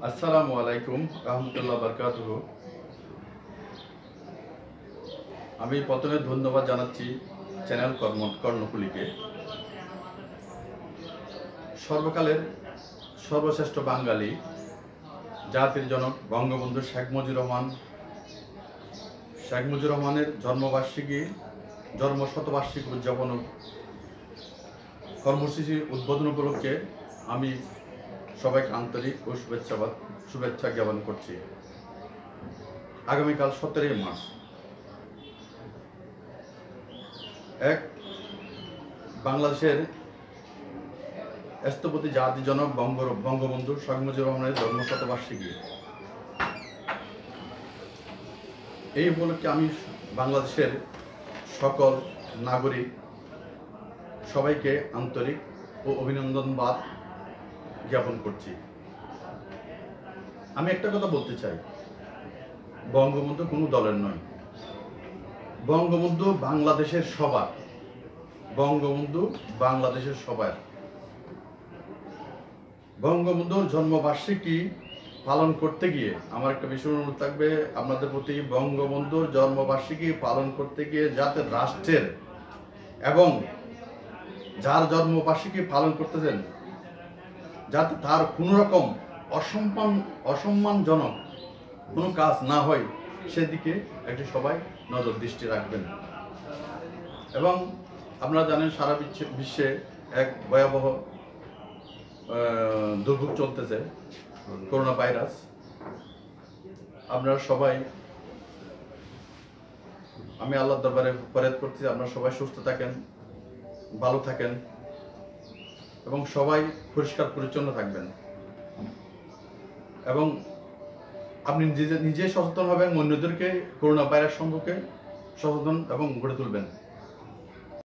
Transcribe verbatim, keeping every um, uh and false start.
আসসালামু আলাইকুম রহমতুল্লাহ বরকাতুহ। আমি প্রথমে ধন্যবাদ জানাচ্ছি চ্যানেল কর্ম কর্ণফুলীকে। সর্বকালের সর্বশ্রেষ্ঠ বাঙালি জাতির জনক বঙ্গবন্ধু শেখ মুজিবুর রহমান শেখ মুজিবুর রহমানের জন্মবার্ষিকী জন্ম শতবার্ষিকী উদযাপন কর্মসূচি উদ্বোধন উপলক্ষে আমি সবাইকে আন্তরিক ও শুভেচ্ছাবাদ শুভেচ্ছা জ্ঞাপন করছি। আগামীকাল সতেরোই মার্চ এক বাংলাদেশের স্থপতি জাতির জনক বঙ্গ বঙ্গবন্ধু শেখ মুজিবুর রহমানের জন্ম শতবার্ষিকী। এই উপলক্ষে আমি বাংলাদেশের সকল নাগরিক সবাইকে আন্তরিক ও অভিনন্দনবাদ জ্ঞাপন করছি। আমি একটা কথা বলতে চাই, বঙ্গবন্ধু কোনো দলের নয়, বঙ্গবন্ধু বাংলাদেশের সবার, বঙ্গবন্ধু বাংলাদেশের সবার। বঙ্গবন্ধুর জন্মবার্ষিকী পালন করতে গিয়ে আমার একটা বিশেষ অনুরোধ থাকবে আপনাদের প্রতি, বঙ্গবন্ধুর জন্মবার্ষিকী পালন করতে গিয়ে যাতে রাষ্ট্রের এবং যার জন্মবার্ষিকী পালন করতেছেন যাতে তার কোনো রকম অসম্মান অসম্মানজনক কোনো কাজ না হয় সেদিকে একটু সবাই নজর দৃষ্টি রাখবেন। এবং আপনারা জানেন সারা বিশ্বে এক ভয়াবহ দুর্ভোগ চলতেছে, করোনা ভাইরাস। আপনারা সবাই, আমি আল্লাহর দরবারে ফরিয়াদ করছি, আপনারা সবাই সুস্থ থাকেন, ভালো থাকেন এবং সবাই পরিষ্কার পরিচ্ছন্ন থাকবেন এবং আপনি নিজে নিজে সচেতন হবেন, অন্যদেরকে করোনা ভাইরাস সম্পর্কে সচেতন এবং গড়ে তুলবেন।